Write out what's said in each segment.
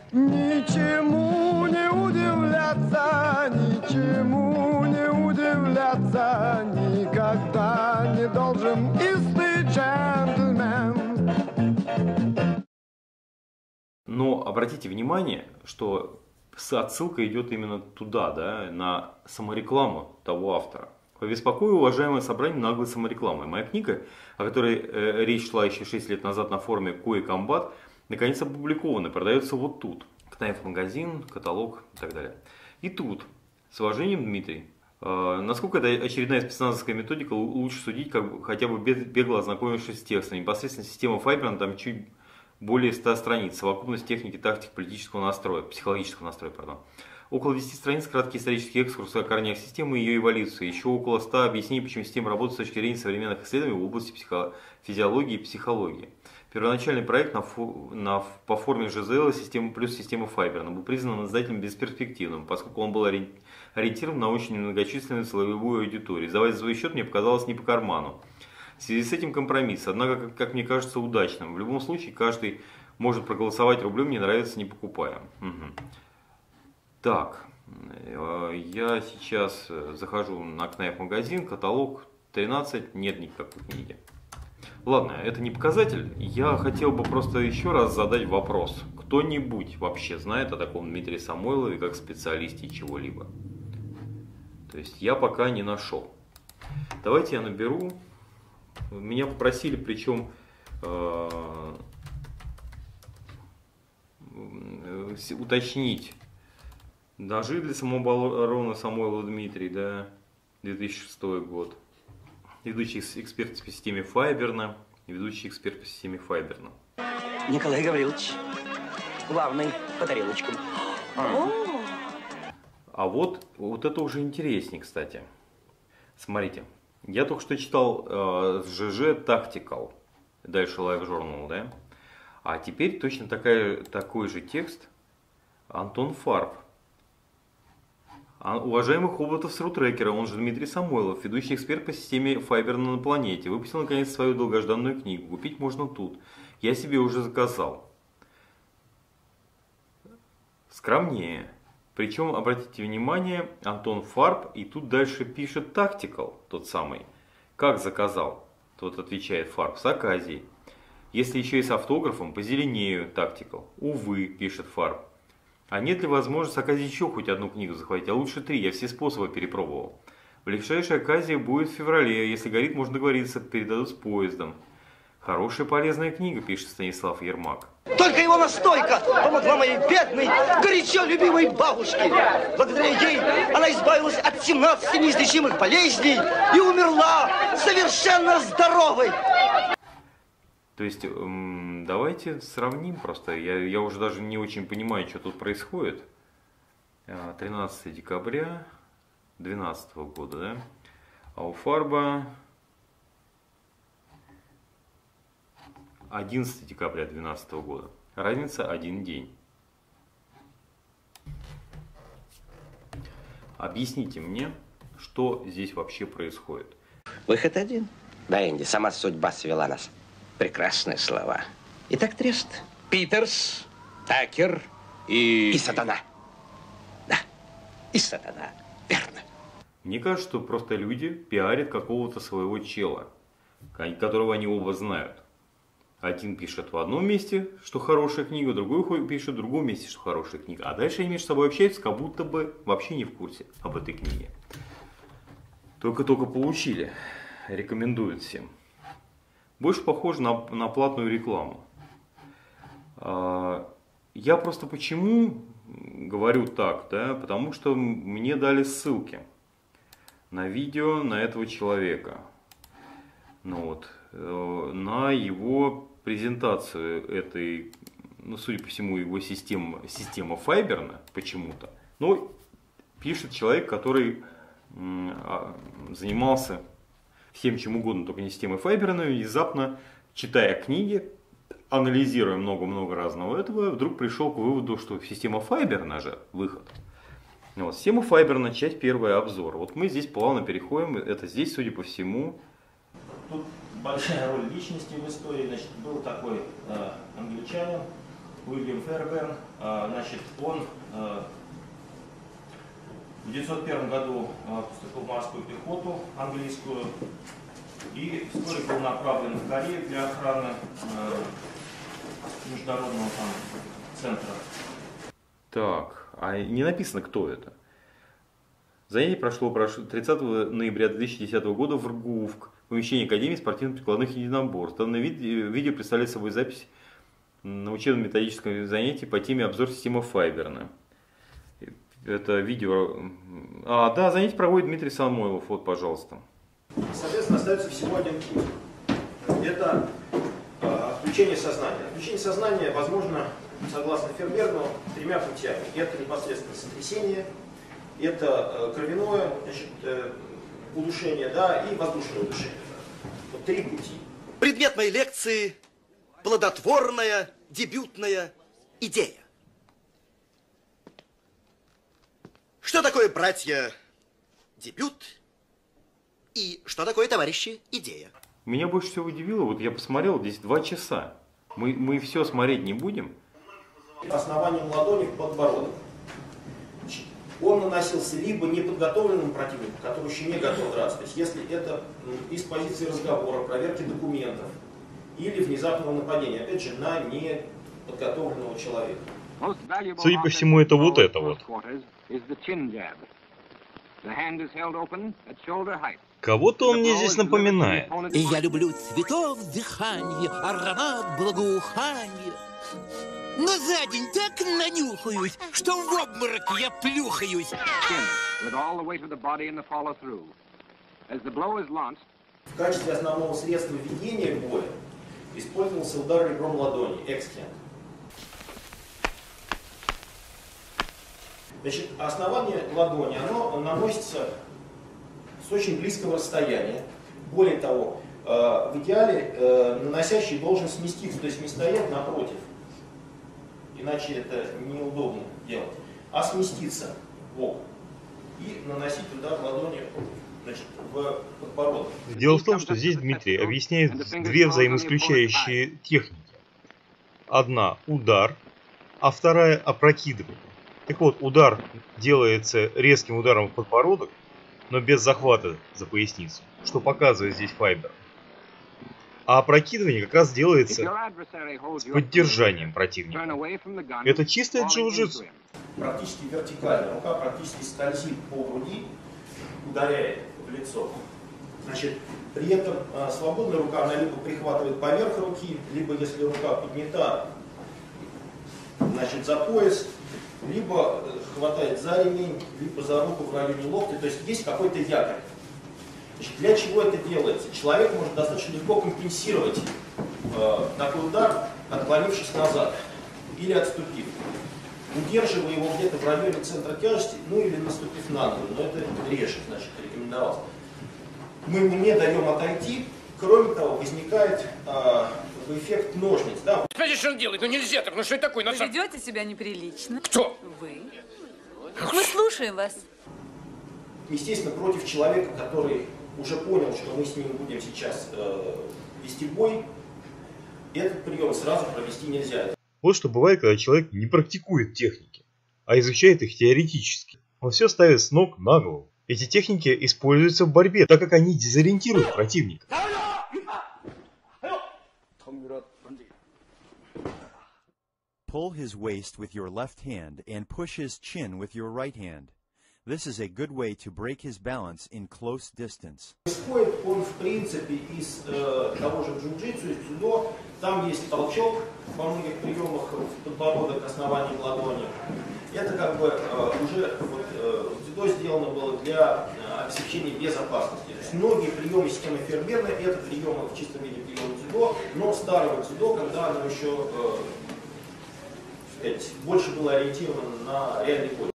Ничему не удивляться, ничему не удивляться, никогда не должен истый джентльмен. Но обратите внимание, что отсылка идет именно туда, да, на саморекламу того автора. Побеспокою, уважаемое собрание, наглой саморекламой. Моя книга, о которой речь шла еще 6 лет назад на форуме Кой Комбат, наконец опубликована, продается вот тут. Кнайф-магазин, каталог и так далее. И тут, с уважением, Дмитрий, насколько это очередная спецназовская методика, лучше судить, хотя бы бегло ознакомившись с текстом. Непосредственно система Файберна там чуть более 100 страниц, совокупность техники, тактик, политического настроя, психологического настроя, пардон. Около 10 страниц краткий исторический экскурс о корнях системы и ее эволюции. Еще около 100 объяснений, почему система работает с точки зрения современных исследований в области физиологии и психологии. Первоначальный проект по форме ЖЗЛ система плюс система Файберна был признан издателем бесперспективным, поскольку он был ориентирован на очень многочисленную целевую аудиторию. Сдавать за свой счет мне показалось не по карману. В связи с этим компромисс, однако, как мне кажется, удачным. В любом случае, каждый может проголосовать рублем, не нравится, не покупаем. Угу. Так, я сейчас захожу на Кнайф-магазин, каталог 13, нет никакой книги. Ладно, это не показатель. Я хотел бы просто еще раз задать вопрос. Кто-нибудь вообще знает о таком Дмитрии Самойлове как специалисте чего-либо? То есть я пока не нашел. Давайте я наберу. Меня попросили, причем уточнить. Ножи для самообороны Самойлова Дмитрий, да, 2006 год. Ведущий эксперт по системе Файберна, ведущий эксперт по системе Файберна. Николай Гаврилович, главный по тарелочкам. А вот это уже интереснее, кстати. Смотрите, я только что читал ЖЖ Tactical, дальше Live Journal, да? А теперь точно такой же текст Антон Фарб. Уважаемый Хоботов с Рутрекера, он же Дмитрий Самойлов, ведущий эксперт по системе Файберна на планете, выпустил наконец свою долгожданную книгу. Купить можно тут. Я себе уже заказал. Скромнее. Причем, обратите внимание, Антон Фарб, и тут дальше пишет Tactical, тот самый. Как заказал? Тот отвечает Фарб, с оказией. Если еще и с автографом, позеленею Tactical. Увы, пишет Фарб. А нет ли возможности оказать еще хоть одну книгу захватить, а лучше 3, я все способы перепробовал. Ближайшая оказия будет в феврале, если горит, можно договориться, передадут с поездом. Хорошая полезная книга, пишет Станислав Ермак. Только его настойка помогла моей бедной, горячо любимой бабушке. Благодаря ей она избавилась от 17 неизлечимых болезней и умерла совершенно здоровой. То есть, давайте сравним просто. Я уже даже не очень понимаю, что тут происходит. 13 декабря 2012 года, да? А у Фарба 11 декабря 2012 года. Разница 1 день. Объясните мне, что здесь вообще происходит. Выход один. Да, Энди, сама судьба свела нас. Прекрасные слова. Итак, трест. Питерс, Такер и... И сатана. Да, и сатана. Верно. Мне кажется, что просто люди пиарят какого-то своего чела, которого они оба знают. Один пишет в одном месте, что хорошая книга, другой пишет в другом месте, что хорошая книга. А дальше они между собой общаются, как будто бы вообще не в курсе об этой книге. Только-только получили. Рекомендуют всем. Больше похоже на платную рекламу. Я просто почему говорю так, да? Потому что мне дали ссылки на видео на этого человека. Ну вот, на его презентацию этой, ну, судя по всему, его система Файберна почему-то. Но пишет человек, который занимался всем чем угодно, только не системой Файберна, и внезапно, читая книги, анализируя много-много разного этого, вдруг пришел к выводу, что система Файберна же выход. Вот, система Файберна, часть первая, обзор. Вот мы здесь плавно переходим, это здесь, судя по всему. Тут большая роль личности в истории. Значит, был такой англичанин, Уильям Ферберн. Значит, он в 1901 году поступил в морскую пехоту английскую и вскоре был направлен в Корею для охраны международного центра. Так, а не написано, кто это. Занятие прошло 30 ноября 2010 года в РГУФК, в помещении Академии спортивно-прикладных единоборств. Данное видео представляет собой запись на учебно-методическом занятии по теме обзор системы Файберна. Это видео... да, занятие проводит Дмитрий Самойлов. Вот, пожалуйста. Соответственно, остается всего один путь. Это отключение сознания. Отключение сознания возможно, согласно Ферберну, тремя путями. Это непосредственно сотрясение, это кровяное, значит, удушение, да, и воздушное удушение. Вот три пути. Предмет моей лекции – плодотворная дебютная идея. Что такое, братья, дебют? И что такое, товарищи, идея? Меня больше всего удивило, вот я посмотрел, здесь 2 часа. Мы все смотреть не будем. Основанием ладони в подбородок. Он наносился либо неподготовленному противнику, который еще не готов драться, то есть если это из позиции разговора, проверки документов или внезапного нападения, опять же, на неподготовленного человека. Судя по всему, это вот это вот. Кого-то он мне здесь напоминает. И я люблю цветов дыхание, аромат благоухания. Но за день так нанюхаюсь, что в обморок я плюхаюсь. В качестве основного средства ведения боя использовался удар ребром ладони, экстхенд. Значит, основание ладони, оно наносится с очень близкого расстояния. Более того, в идеале наносящий должен сместиться, то есть не стоять напротив, иначе это неудобно делать, а сместиться в бок и наносить удар ладони, значит, в подбородок. Дело в том, что здесь Дмитрий объясняет две взаимоисключающие техники. Одна – удар, а вторая – опрокидывание. Так вот, удар делается резким ударом в подбородок, но без захвата за поясницу, что показывает здесь Файбер. А опрокидывание как раз делается с поддержанием противника. Это чистое джиу-джитсу. Практически вертикально, рука практически скользит по груди, ударяет в лицо. Значит, при этом свободная рука, она либо прихватывает поверх руки, либо, если рука поднята, значит, за пояс, либо хватает за ремень, либо за руку в районе локтя, то есть есть какой-то якорь. Значит, для чего это делается? Человек может достаточно легко компенсировать такой удар, отклонившись назад или отступив, удерживая его где-то в районе центра тяжести, ну или наступив на ногу, но это реже, значит, рекомендовалось. Мы ему не даем отойти, кроме того, возникает эффект ножниц. Да? Смотри, что он делает, ну нельзя так, ну что это такое? Вы ведете себя неприлично. Кто? Вы. Мы слушаем вас. Естественно, против человека, который уже понял, что мы с ним будем сейчас вести бой, этот прием сразу провести нельзя. Вот что бывает, когда человек не практикует техники, а изучает их теоретически. Он все ставит с ног на голову. Эти техники используются в борьбе, так как они дезориентируют противника. Pull his waist with your left hand and push his chin with your right hand. This is a good way to break his balance in close distance. Исходит он, в принципе, из того же джиу-джитсу, из дзюдо. Там есть толчок во многих приемах в подбородок, основании ладони. Это как бы уже вот, в дзюдо сделано было для обеспечения безопасности. То есть многие приемы системы Ферберна — это приемы в чистом виде приемы дзюдо, но старого дзюдо, когда оно еще больше было ориентировано на реальный бой.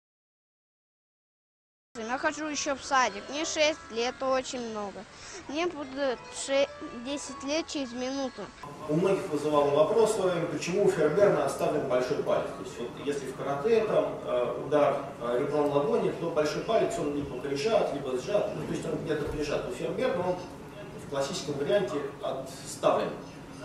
Я хожу еще в садик, мне 6 лет, очень много. Мне будет 10 лет через минуту. У многих вызывало вопрос, почему у Ферберна оставлен большой палец. То есть, вот, если в карате там удар ребром ладони, то большой палец он либо прижат, либо сжат, ну, то есть он где-то прижат. У Ферберна он в классическом варианте отставлен.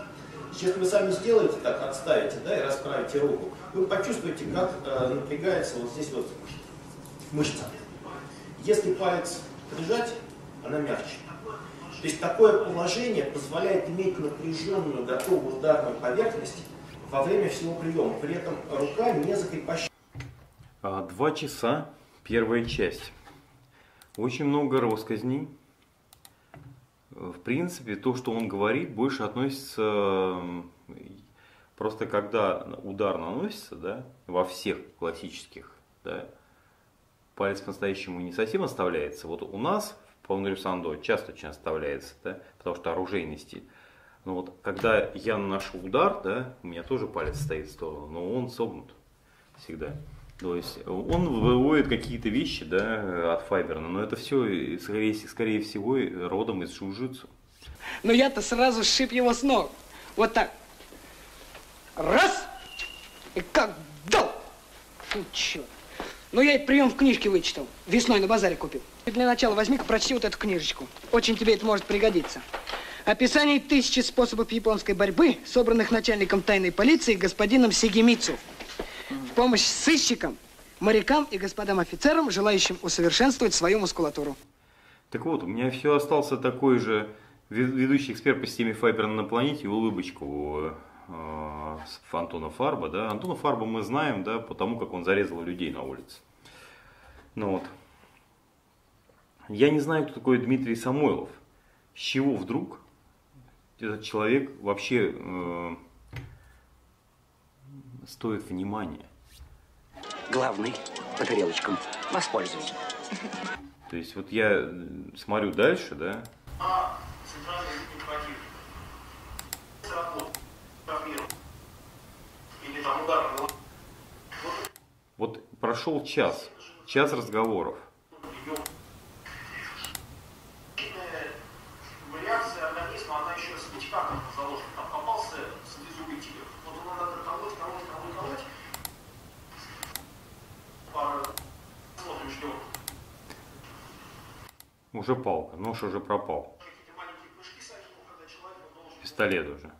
Если вы сами сделаете так, отставите, да, и расправите руку, вы почувствуете, как напрягается вот здесь вот мышца. Если палец прижать, она мягче. То есть такое положение позволяет иметь напряженную, готовую ударную поверхность во время всего приема. При этом рука не закрепощена. 2 часа, первая часть. Очень много россказней. В принципе, то, что он говорит, больше относится просто когда удар наносится, да, во всех классических, да, палец по-настоящему не совсем оставляется. Вот у нас в палмирю-сандо часто очень оставляется, да, потому что оружейный стиль. Но вот когда я наношу удар, да, у меня тоже палец стоит в сторону, но он согнут всегда. То есть он выводит какие-то вещи, да, от Файберна, но это все, скорее всего, родом из джиу-джитсу. Но я-то сразу сшиб его с ног. Вот так. Раз! И как дал! Фу, черт. Ну, я этот прием в книжке вычитал. Весной на базаре купил. Для начала возьми-ка, прочти вот эту книжечку. Очень тебе это может пригодиться. Описание 1000 способов японской борьбы, собранных начальником тайной полиции господином Сигемицу. В помощь сыщикам, морякам и господам офицерам, желающим усовершенствовать свою мускулатуру. Так вот, у меня все остался такой же ведущий эксперт по системе Файберна на планете, улыбочку Антона Фарба. Да? Антона Фарба мы знаем, да, потому как он зарезал людей на улице. Ну вот. Я не знаю, кто такой Дмитрий Самойлов. С чего вдруг этот человек вообще стоит внимания? Главный по тарелочкам. Воспользуйся. То есть вот я смотрю дальше, да? Вот прошел час разговоров. Реакция организма, она еще с бычка заложена. Там попался саблезубый тигр. Вот его надо колоть. Смотрим, ждем. Уже палка, нож уже пропал. Пистолет уже.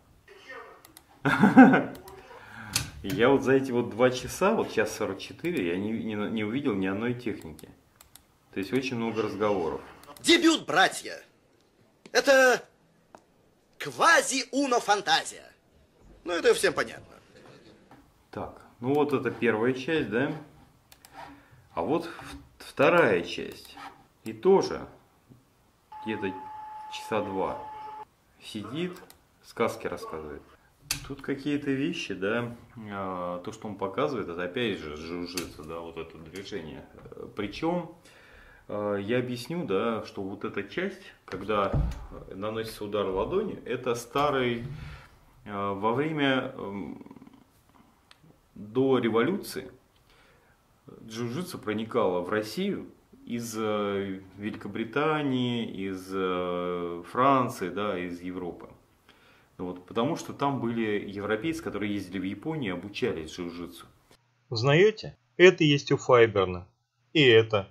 Я вот за эти вот 2 часа, вот час 44, я не увидел ни одной техники. То есть очень много разговоров. Дебют, братья! Это квази-уно-фантазия. Ну, это всем понятно. Так, ну вот это первая часть, да? А вот вторая часть. И тоже где-то часа 2 сидит, сказки рассказывает. Тут какие-то вещи, да, то, что он показывает, это опять же джиу-джитсу, да, вот это движение. Причем, я объясню, да, что вот эта часть, когда наносится удар ладонью, это старый, во время, до революции, джиу-джитсу проникало в Россию из Великобритании, из Франции, да, из Европы. Вот, потому что там были европейцы, которые ездили в Японию и обучались джиу-джитсу. Узнаете? Это есть у Файберна. И это.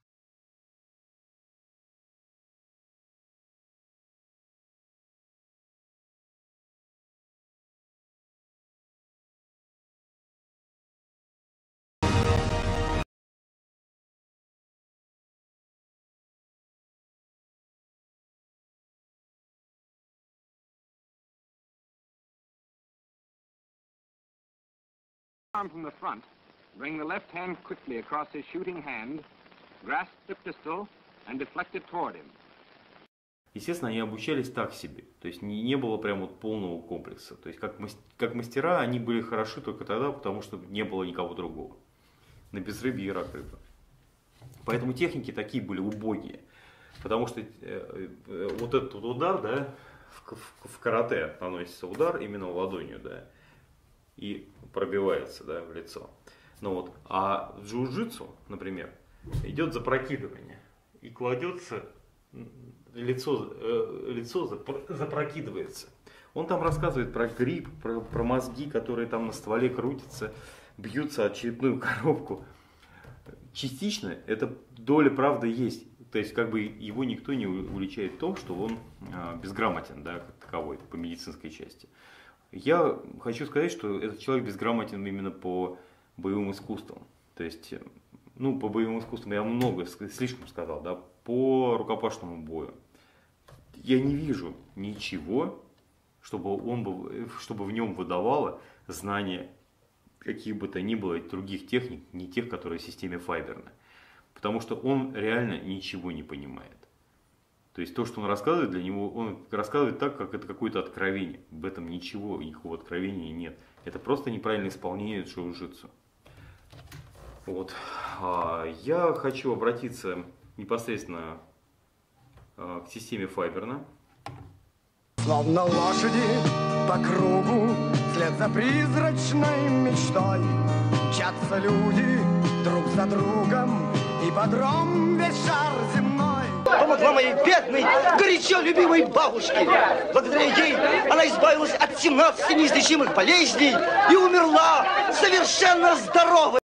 Arm from the front, bring the left hand quickly across his shooting hand, grasp the pistol and deflect it toward him. Естественно, они обучались так себе, то есть не было прям вот полного комплекса. То есть как мастера они были хороши только тогда, потому что не было никого другого. На безрыбье и рак рыба. Поэтому техники такие были убогие. Потому что вот этот вот удар, да, в карате наносится удар именно ладонью, да, и пробивается, да, в лицо. Ну вот, а в джиу-джитсу, например, идет запрокидывание и кладется лицо запрокидывается. Он там рассказывает про грипп, про мозги, которые там на стволе крутятся, бьются о очередную коробку. Частично эта доля правды есть. То есть как бы его никто не уличает в том, что он безграмотен, да, как таковой по медицинской части. Я хочу сказать, что этот человек безграмотен именно по боевым искусствам. То есть, ну, по боевым искусствам я много, слишком сказал, да, по рукопашному бою. Я не вижу ничего, чтобы в нем выдавало знания каких бы то ни было других техник, не тех, которые в системе Файберна. Потому что он реально ничего не понимает. То есть то, что он рассказывает, для него, он рассказывает так, как это какое-то откровение. В этом никакого откровения нет. Это просто неправильное исполнение джиу-джитсу. Вот. Я хочу обратиться непосредственно к системе Файберна. Словно лошади по кругу, вслед за призрачной мечтой, мчатся люди друг за другом, и подром весь шар земной. Помогла моей бедной, горячо любимой бабушке. Благодаря ей она избавилась от 17 неизлечимых болезней и умерла совершенно здоровой.